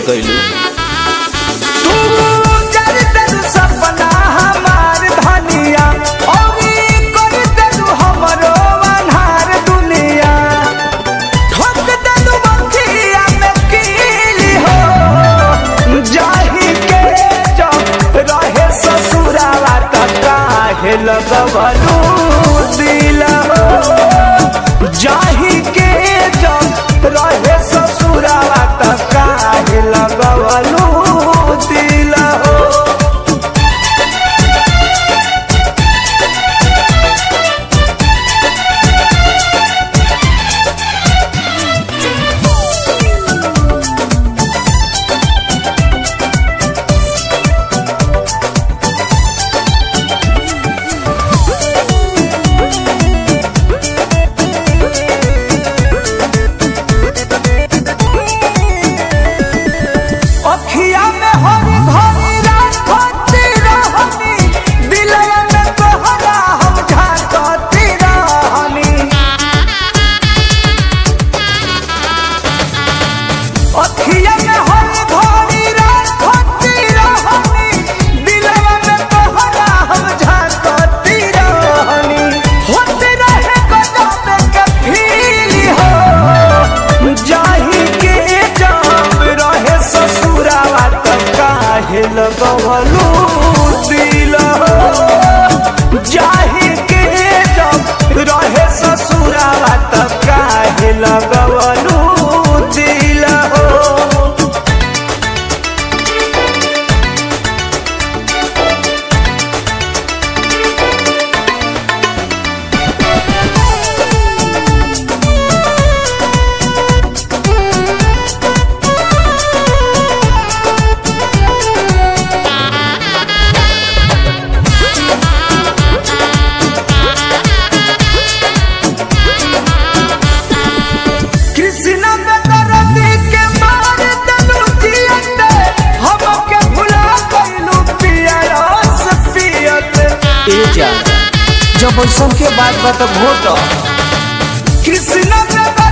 कैलू। सपना हमार धनिया और कर देलू हमरो अन्हार दुनिया। ठोक देलू बखिया में कीली हो जाही के जब रहे ससुरावा त काहे लगवलू दिल हो। जाही के जब रहे ससुरावा त काहे लगवलू दिल हो। लगवलू दिल हो। जाही के जब रहे ससुरावा त काहे लगवलू दिल हो। जब ऐसा के बात बता घोट कृष्ण